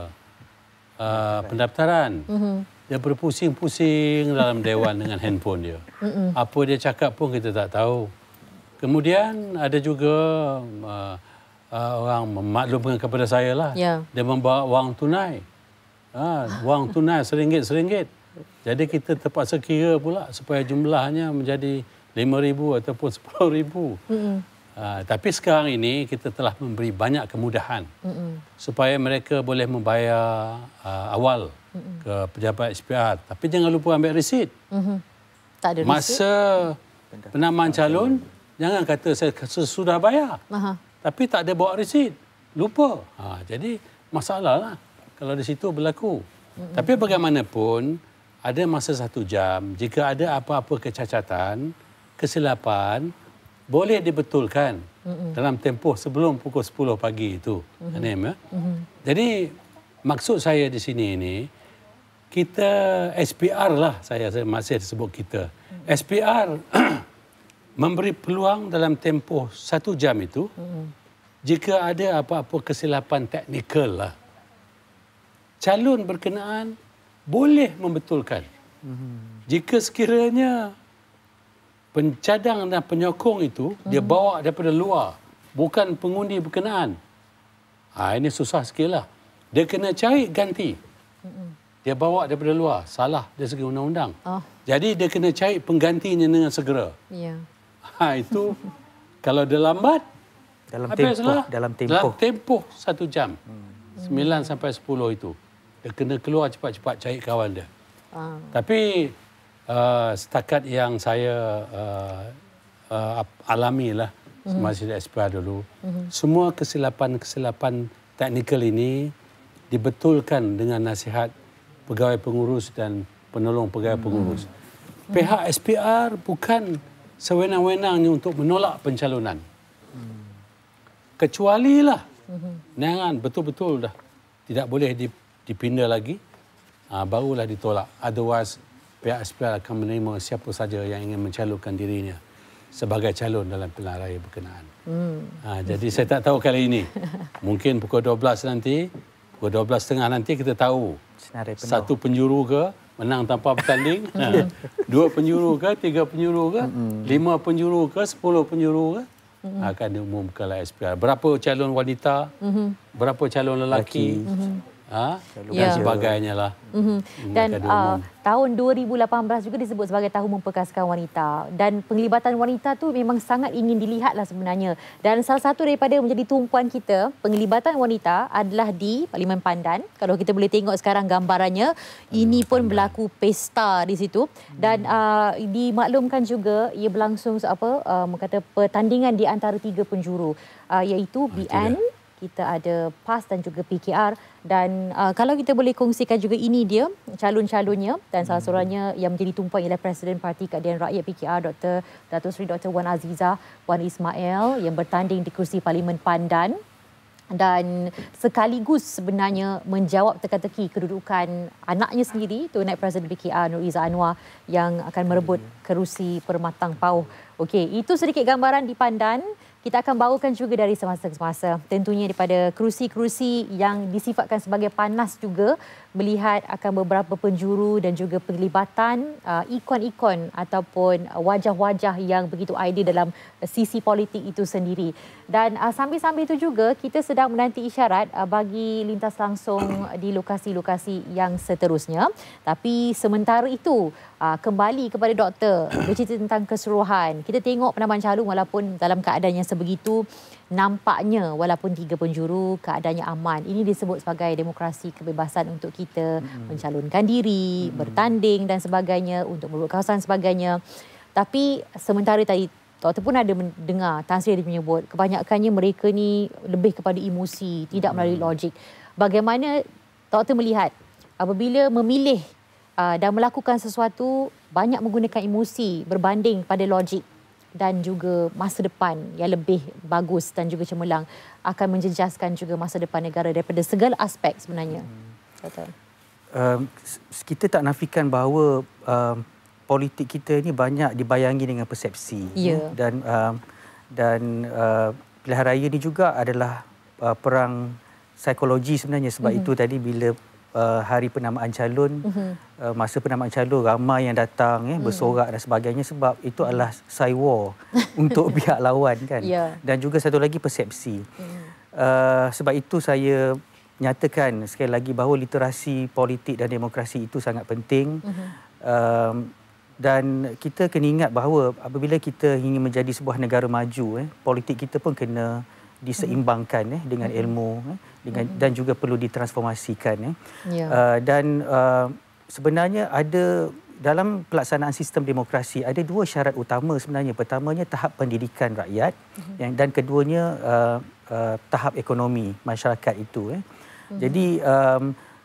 uh, pendaftaran. Hmm. Dia berpusing-pusing dalam Dewan dengan handphone dia. Hmm. Apa dia cakap pun kita tak tahu. Kemudian ada juga uh, uh, orang memaklumkan kepada saya lah. Ya. Dia membawa wang tunai. Ha, wang tunai seringgit-seringgit. Jadi kita terpaksa kira pula supaya jumlahnya menjadi lima ribu ataupun sepuluh ribu. Mm-hmm. Uh, tapi sekarang ini kita telah memberi banyak kemudahan mm-hmm. supaya mereka boleh membayar uh, awal mm-hmm. ke pejabat S P R. Tapi jangan lupa ambil resit. Mm-hmm. Tak ada resit. Masa penamaan calon, jangan kata saya sudah bayar. Aha. Tapi tak ada bawa resit. Lupa. Ha, jadi masalah lah kalau di situ berlaku. Mm-hmm. Tapi bagaimanapun, ada masa satu jam. Jika ada apa-apa kecacatan, kesilapan, boleh dibetulkan mm-hmm. dalam tempoh sebelum pukul sepuluh pagi itu. Mm-hmm. Anim, ya? Mm-hmm. Jadi maksud saya di sini ini, kita S P R lah, saya masih sebut kita. Mm-hmm. S P R memberi peluang dalam tempoh satu jam itu, mm-hmm. jika ada apa-apa kesilapan teknikal lah, calon berkenaan boleh membetulkan. Mm-hmm. Jika sekiranya pencadang dan penyokong itu, mm-hmm. dia bawa daripada luar, bukan pengundi berkenaan, ha, ini susah sikit lah. Dia kena cari ganti. Mm-hmm. Dia bawa daripada luar, salah dari segi undang-undang. Oh. Jadi dia kena cari penggantinya dengan segera. Yeah. Ha, itu kalau dia lambat dalam tempoh dalam tempoh dalam tempoh satu jam hmm. sembilan sampai sepuluh itu dia kena keluar cepat-cepat cari kawan dia. Ah. Tapi uh, setakat yang saya uh, uh, alamilah hmm. semasa di S P R dulu, hmm. semua kesilapan-kesilapan teknikal ini dibetulkan dengan nasihat pegawai pengurus dan penolong pegawai hmm. pengurus. Hmm. Pihak S P R bukan sewenang-wenangnya untuk menolak pencalonan. Hmm. Kecualilah hmm. jangan betul-betul dah tidak boleh dipindah lagi, ha, barulah ditolak. Otherwise, pihak S P R akan menerima siapa saja yang ingin mencalonkan dirinya sebagai calon dalam pilihan raya berkenaan. Hmm. Ha, jadi saya tak tahu kali ini. Mungkin pukul dua belas nanti, pukul dua belas tiga puluh nanti kita tahu satu penjuru ke menang tanpa bertanding, ha. dua penjuru ke, tiga penjuru ke, mm-hmm. lima penjuru ke, sepuluh penjuru ke, mm-hmm. akan diumumkan oleh S P R. Berapa calon wanita, mm-hmm. berapa calon lelaki, mm-hmm. ha? Ya. dan sebagainya lah. Mm-hmm. Dan uh, tahun dua ribu lapan belas juga disebut sebagai tahun memperkasakan wanita. Dan penglibatan wanita tu memang sangat ingin dilihatlah sebenarnya. Dan salah satu daripada menjadi tumpuan kita, penglibatan wanita adalah di Parlimen Pandan. Kalau kita boleh tengok sekarang gambarannya, ini pun berlaku pesta di situ. Dan uh, dimaklumkan juga ia berlangsung apa uh, kata pertandingan di antara tiga penjuru, uh, iaitu B N, kita ada P A S dan juga P K R. Dan uh, kalau kita boleh kongsikan juga, ini dia calon-calonnya, dan salah seorangnya yang menjadi tumpuan ialah Presiden Parti Keadilan Rakyat P K R, Doktor Datuk Seri Doktor Wan Azizah Wan Ismail, yang bertanding di kerusi Parlimen Pandan dan sekaligus sebenarnya menjawab teka-teki kedudukan anaknya sendiri, tu Naib Presiden P K R Nur Izzah Anwar, yang akan merebut kerusi Permatang Pauh. Okey, itu sedikit gambaran di Pandan. Kita akan bawakan juga dari semasa ke semasa. Tentunya daripada kerusi-kerusi yang disifatkan sebagai panas juga, melihat akan beberapa penjuru dan juga penglibatan uh, ikon-ikon ataupun wajah-wajah yang begitu ideal dalam sisi politik itu sendiri. Dan uh, sambil-sambil itu juga kita sedang menanti isyarat uh, bagi lintas langsung di lokasi-lokasi yang seterusnya. Tapi sementara itu, uh, kembali kepada doktor bercerita tentang keseluruhan. Kita tengok penambahan calon walaupun dalam keadaan yang sebegitu, nampaknya walaupun tiga penjuru keadaannya aman. Ini disebut sebagai demokrasi, kebebasan untuk kita hmm. mencalonkan diri, hmm. bertanding dan sebagainya, untuk merebut kawasan sebagainya. Tapi sementara tadi doktor pun ada mendengar Tan Sri menyebut kebanyakannya mereka ni lebih kepada emosi, tidak melalui logik. Bagaimana doktor melihat apabila memilih uh, dan melakukan sesuatu banyak menggunakan emosi berbanding pada logik, dan juga masa depan yang lebih bagus dan juga cemerlang akan menjejaskan juga masa depan negara daripada segala aspek sebenarnya. Hmm. Um, kita tak nafikan bahawa um, politik kita ni banyak dibayangi dengan persepsi. Yeah. Dan um, dan uh, pilihan raya ni juga adalah uh, perang psikologi sebenarnya. Sebab mm-hmm. itu tadi bila uh, hari penamaan calon, mm-hmm. uh, masa penamaan calon ramai yang datang eh, bersorak dan sebagainya, sebab itu adalah psy war untuk pihak lawan kan. Yeah. Dan juga satu lagi persepsi. Mm. Uh, sebab itu saya nyatakan sekali lagi bahawa literasi politik dan demokrasi itu sangat penting. Mm-hmm. um, dan kita kena ingat bahawa apabila kita ingin menjadi sebuah negara maju, eh, politik kita pun kena diseimbangkan eh, dengan ilmu eh, dengan, mm-hmm. dan juga perlu ditransformasikan. Eh. Yeah. Uh, dan uh, sebenarnya ada dalam pelaksanaan sistem demokrasi ada dua syarat utama sebenarnya. Pertamanya tahap pendidikan rakyat, mm-hmm. yang, dan keduanya uh, uh, tahap ekonomi masyarakat itu. Eh. Mm-hmm. Jadi um,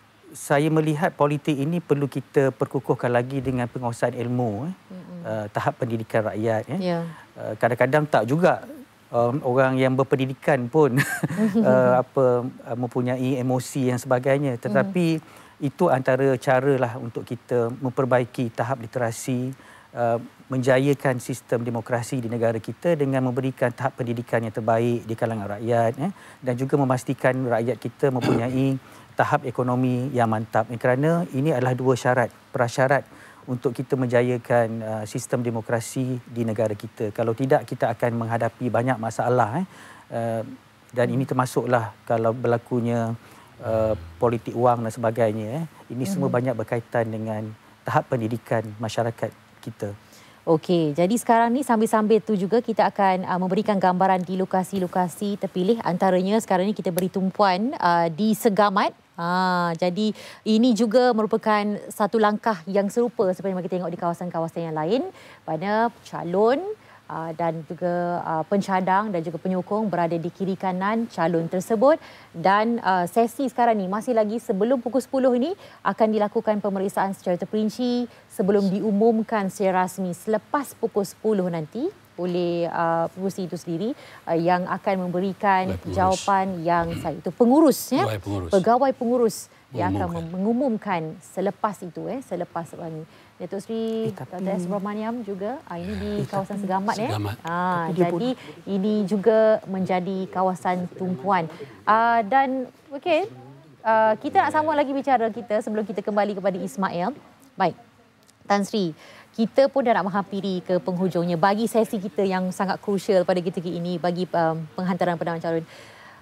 saya melihat politik ini perlu kita perkukuhkan lagi dengan penguasaan ilmu, eh. Mm-hmm. uh, tahap pendidikan rakyat. Eh. Yeah. Uh, kadang-kadang tak juga um, orang yang berpendidikan pun uh, apa uh, mempunyai emosi yang sebagainya. Tetapi mm-hmm. itu antara cara lah untuk kita memperbaiki tahap literasi, uh, menjayakan sistem demokrasi di negara kita dengan memberikan tahap pendidikan yang terbaik di kalangan rakyat, eh, dan juga memastikan rakyat kita mempunyai tahap ekonomi yang mantap. Kerana ini adalah dua syarat, prasyarat untuk kita menjayakan uh, sistem demokrasi di negara kita. Kalau tidak, kita akan menghadapi banyak masalah. Eh, uh, dan ini termasuklah kalau berlakunya Uh, politik wang dan sebagainya. Eh. Ini mm-hmm. semua banyak berkaitan dengan tahap pendidikan masyarakat kita. Okey, jadi sekarang ni sambil-sambil tu juga kita akan uh, memberikan gambaran di lokasi-lokasi terpilih. Antaranya sekarang ni kita beri tumpuan uh, di Segamat. Ha, jadi ini juga merupakan satu langkah yang serupa seperti yang kita tengok di kawasan-kawasan yang lain, pada calon Uh, dan juga uh, pencadang dan juga penyokong berada di kiri kanan calon tersebut. Dan uh, sesi sekarang ni masih lagi sebelum pukul sepuluh ini akan dilakukan pemeriksaan secara terperinci sebelum diumumkan secara rasmi selepas pukul sepuluh nanti oleh uh, pengurusi itu sendiri uh, yang akan memberikan jawapan yang saya itu pengurus ya pegawai pengurus, pegawai pengurus yang akan mengumumkan selepas itu eh selepas ini. Datuk Seri eh, Doktor S. Subramaniam juga ah, ini di eh, kawasan Segamat, Segamat. ya. Ah, jadi pun... ini juga menjadi kawasan tumpuan. Ah, dan okey, ah, kita nak sambung lagi bicara kita sebelum kita kembali kepada Ismail. Baik, Tan Sri, kita pun dah nak menghampiri ke penghujungnya bagi sesi kita yang sangat krusial pada ketika ini bagi um, penghantaran pendaman calon.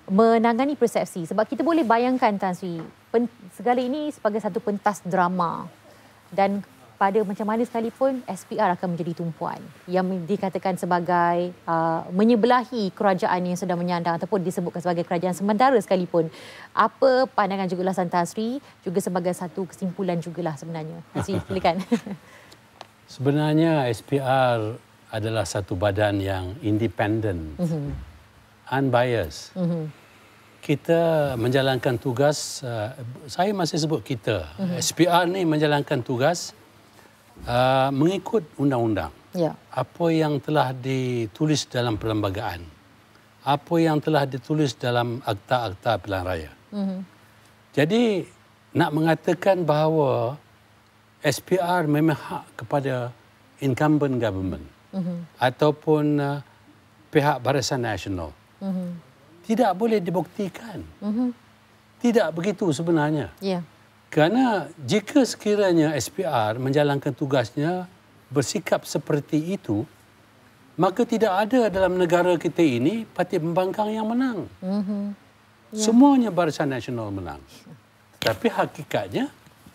menangani persepsi. Sebab kita boleh bayangkan, Tan Sri, pen, segala ini sebagai satu pentas drama. Dan pada macam mana sekalipun, S P R akan menjadi tumpuan yang dikatakan sebagai uh, menyebelahi kerajaan yang sedang menyandang ataupun disebutkan sebagai kerajaan sementara sekalipun. Apa pandangan juga ulasan Tan Sri, juga sebagai satu kesimpulan jugalah sebenarnya. Tan Sri, silakan. Sebenarnya S P R adalah satu badan yang independen, mm-hmm. unbiased. Mm-hmm. Kita menjalankan tugas, uh, saya masih sebut kita, mm-hmm. S P R ni menjalankan tugas Uh, mengikut undang-undang. Ya. Apa yang telah ditulis dalam perlembagaan, apa yang telah ditulis dalam akta-akta pilihan raya. Mm-hmm. Jadi nak mengatakan bahawa S P R memihak kepada incumbent government, mm-hmm. ataupun uh, pihak Barisan Nasional, mm-hmm. tidak boleh dibuktikan. Mm-hmm. Tidak begitu sebenarnya. Ya. Kerana jika sekiranya S P R menjalankan tugasnya bersikap seperti itu, maka tidak ada dalam negara kita ini parti pembangkang yang menang. Mm-hmm. Yeah. Semuanya Barisan Nasional menang. Tapi hakikatnya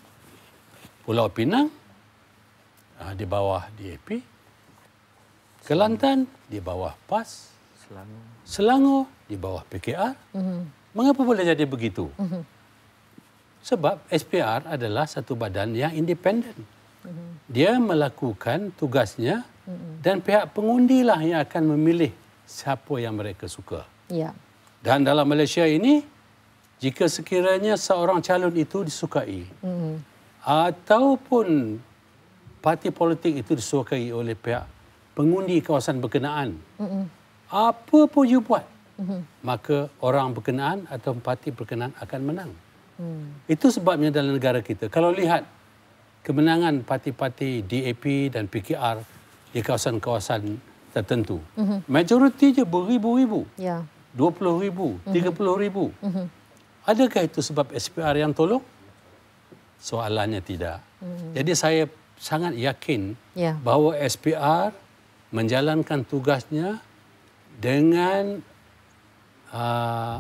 Pulau Pinang di bawah D A P, Kelantan di bawah P A S, Selangor, Selangor di bawah P K R. Mm-hmm. Mengapa boleh jadi begitu? Mm-hmm. Sebab S P R adalah satu badan yang independen. Mm-hmm. Dia melakukan tugasnya, mm-hmm. dan pihak pengundilah yang akan memilih siapa yang mereka suka. Yeah. Dan dalam Malaysia ini, jika sekiranya seorang calon itu disukai, mm-hmm. ataupun parti politik itu disukai oleh pihak pengundi kawasan berkenaan, mm-hmm. apa pun you buat, mm-hmm. maka orang berkenaan atau parti berkenaan akan menang. Hmm. Itu sebabnya dalam negara kita, kalau lihat kemenangan parti-parti D A P dan P K R di kawasan-kawasan tertentu, mm-hmm. majoriti je beribu-ribu, yeah. dua puluh ribu, mm-hmm. tiga puluh ribu. Mm-hmm. Adakah itu sebab S P R yang tolong? Soalannya tidak. Mm-hmm. Jadi saya sangat yakin, yeah. bahawa S P R menjalankan tugasnya dengan uh,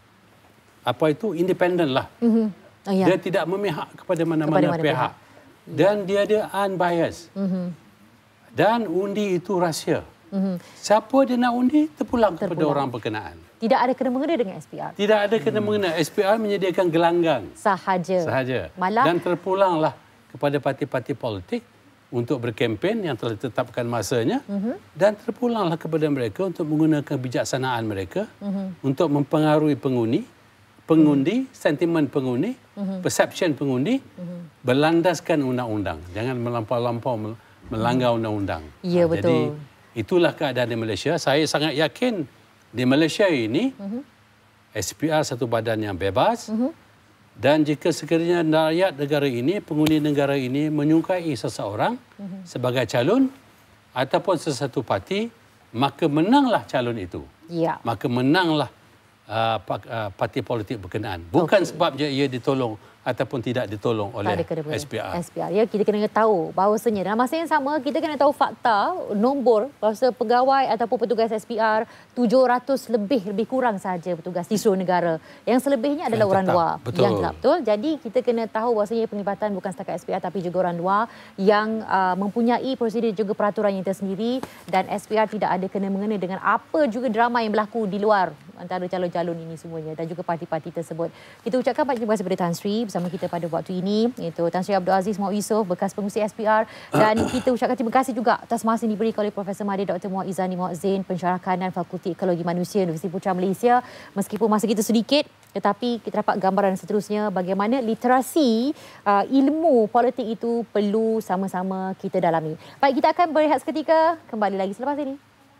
apa itu independen lah. Mm-hmm. Oh, ya. Dia tidak memihak kepada mana-mana kepada pihak. pihak. Dan dia ada unbiased. Mm-hmm. Dan undi itu rahsia. Mm-hmm. Siapa dia nak undi, terpulang, terpulang kepada orang berkenaan. Tidak ada kena-mengena dengan S P R? Tidak ada kena-mengena. Hmm. S P R menyediakan gelanggang. Sahaja. Sahaja. Malah... Dan terpulanglah kepada parti-parti politik untuk berkempen yang telah ditetapkan masanya. Mm-hmm. Dan terpulanglah kepada mereka untuk menggunakan kebijaksanaan mereka, mm-hmm. untuk mempengaruhi pengundi, pengundi, mm-hmm. sentimen pengundi, mm-hmm. perception pengundi, mm-hmm. berlandaskan undang-undang. Jangan melampau-lampau melanggar mm-hmm. undang-undang. Ya, betul. Jadi itulah keadaan di Malaysia. Saya sangat yakin di Malaysia ini, mm-hmm. S P R satu badan yang bebas, mm-hmm. dan jika sekiranya rakyat negara ini, pengundi negara ini menyukai seseorang mm-hmm. sebagai calon ataupun sesuatu parti, maka menanglah calon itu. Ya. Maka menanglah Uh, parti politik berkenaan. Bukan okay. sebab ia ditolong ataupun tidak ditolong oleh S P R. S P R. Ya, kita kena tahu bahawasanya dalam masa yang sama, kita kena tahu fakta, nombor bahawa pegawai ataupun petugas S P R tujuh ratus lebih, lebih kurang sahaja petugas di seluruh negara. Yang selebihnya adalah yang orang luar. Betul. Yang tetap, betul. Jadi kita kena tahu bahawasanya penglibatan bukan setakat S P R tapi juga orang luar yang uh, mempunyai prosedur juga peraturan yang tersendiri, dan S P R tidak ada kena-mengena dengan apa juga drama yang berlaku di luar antara calon-calon ini semuanya dan juga parti-parti tersebut. Kita ucapkan banyak terima kasih kepada Tan Sri bersama kita pada waktu ini, iaitu Tan Sri Abdul Aziz Muhammad Yusof, bekas pengurusi S P R, dan kita ucapkan terima kasih juga atas masa yang diberikan oleh Profesor Mahdi Doktor Muhammad Izani Muhammad Zain, pensyarah kanan Fakulti Ekologi Manusia Universiti Putra Malaysia. Meskipun masa kita sedikit, tetapi kita dapat gambaran seterusnya bagaimana literasi uh, ilmu politik itu perlu sama-sama kita dalami. Baik, kita akan berehat seketika, kembali lagi selepas ini.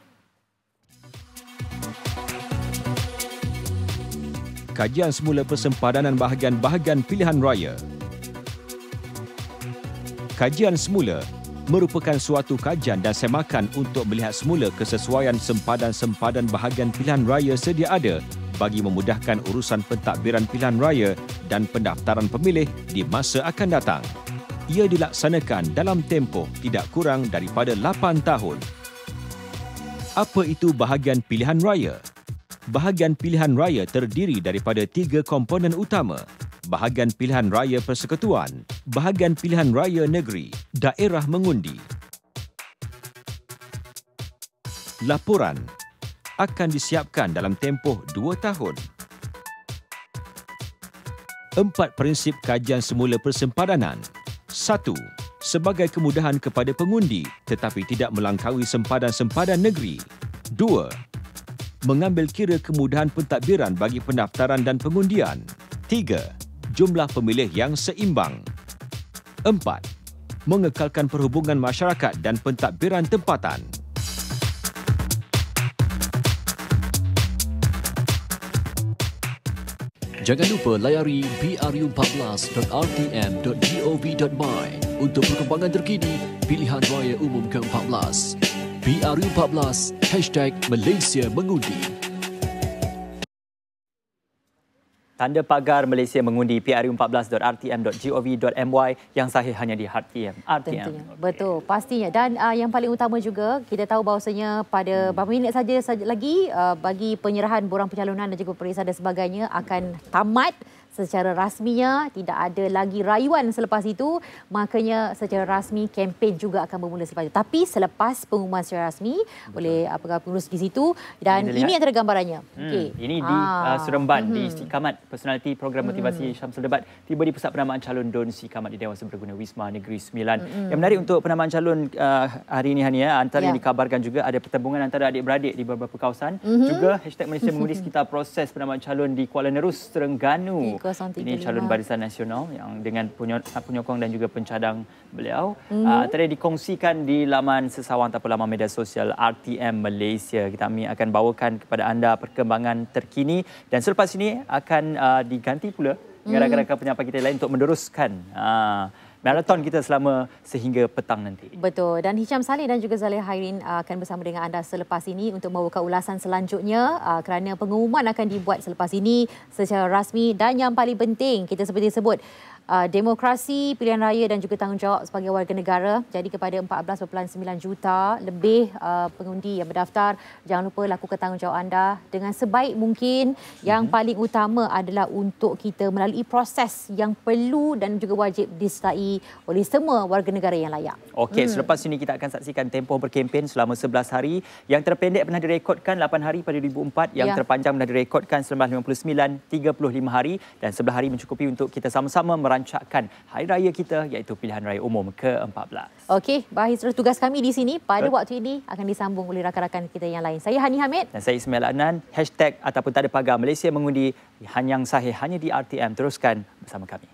Kajian semula persempadanan bahagian-bahagian pilihan raya. Kajian semula merupakan suatu kajian dan semakan untuk melihat semula kesesuaian sempadan-sempadan bahagian pilihan raya sedia ada bagi memudahkan urusan pentadbiran pilihan raya dan pendaftaran pemilih di masa akan datang. Ia dilaksanakan dalam tempoh tidak kurang daripada lapan tahun. Apa itu bahagian pilihan raya? Bahagian pilihan raya terdiri daripada tiga komponen utama. Bahagian pilihan raya persekutuan, bahagian pilihan raya negeri, daerah mengundi. Laporan akan disiapkan dalam tempoh dua tahun. Empat prinsip kajian semula persempadanan. Satu, sebagai kemudahan kepada pengundi tetapi tidak melangkaui sempadan-sempadan negeri. Dua, mengambil kira kemudahan pentadbiran bagi pendaftaran dan pengundian. Tiga, jumlah pemilih yang seimbang. Empat, mengekalkan perhubungan masyarakat dan pentadbiran tempatan. Jangan lupa layari b r u empat belas dot r t m dot gov dot my untuk perkembangan terkini pilihan raya umum ke empat belas. B R U empat belas, hashtag Malaysia Mengundi. Tanda pagar Malaysia Mengundi p r u empat belas dot r t m dot gov dot my yang sahih hanya di R T M. R T M. Tentunya. Betul, pastinya. Dan uh, yang paling utama juga, kita tahu bahawasanya pada beberapa minit saja, saja lagi uh, bagi penyerahan borang pencalonan dan juga peperiksaan dan sebagainya akan tamat secara rasminya. Tidak ada lagi rayuan selepas itu, makanya secara rasmi kempen juga akan bermula selepas itu. Tapi selepas pengumuman secara rasmi Betul. oleh pengurus di situ, dan ini, ini antara gambarannya. Hmm, okay. Ini di ah. uh, Seremban, mm-hmm. di Istikamat Personaliti Program Motivasi mm. Syamsul Debat, tiba di Pusat Penamaan Calon D U N Istikamat di Dewan Seberguna Wisma Negeri Sembilan. Mm-hmm. Yang menarik untuk penamaan calon uh, hari ini, Hania, antara yeah. yang dikabarkan juga ada pertembungan antara adik-beradik di beberapa kawasan. Mm-hmm. Juga hashtag Malaysia Mengundi sekitar proses penamaan calon di Kuala Nerus, Terengganu. Ini calon Barisan Nasional yang dengan penyokong dan juga pencadang beliau. Mm-hmm. Uh, tadi dikongsikan di laman sesawang ataupun laman media sosial R T M Malaysia. Kita akan bawakan kepada anda perkembangan terkini dan selepas ini akan uh, diganti pula dengan mm-hmm. rakan-rakan penyampai kita lain untuk meneruskan uh, maraton kita selama sehingga petang nanti. Betul. Dan Hisham Saleh dan juga Zaleh Hairin akan bersama dengan anda selepas ini untuk membawakan ulasan selanjutnya kerana pengumuman akan dibuat selepas ini secara rasmi. Dan yang paling penting, kita seperti sebut, Uh, demokrasi, pilihan raya dan juga tanggungjawab sebagai warga negara. Jadi kepada empat belas perpuluhan sembilan juta lebih uh, pengundi yang berdaftar, jangan lupa lakukan tanggungjawab anda dengan sebaik mungkin. Yang mm-hmm. paling utama adalah untuk kita melalui proses yang perlu dan juga wajib disertai oleh semua warga negara yang layak. Okey, hmm. selepas ini kita akan saksikan tempoh berkempen selama sebelas hari. Yang terpendek pernah direkodkan lapan hari pada dua ribu empat, yang ya. terpanjang pernah direkodkan selama lima puluh sembilan, tiga puluh lima hari, dan sebelah hari mencukupi untuk kita sama-sama merancakkan hari raya kita, iaitu pilihan raya umum ke empat belas. Okey, berakhir seluruh tugas kami di sini pada Betul. waktu ini akan disambung oleh rakan-rakan kita yang lain. Saya Hani Hamid dan saya Ismail Adnan. Hashtag ataupun tanda pagar Malaysia Mengundi yang sahih hanya di R T M. Teruskan bersama kami.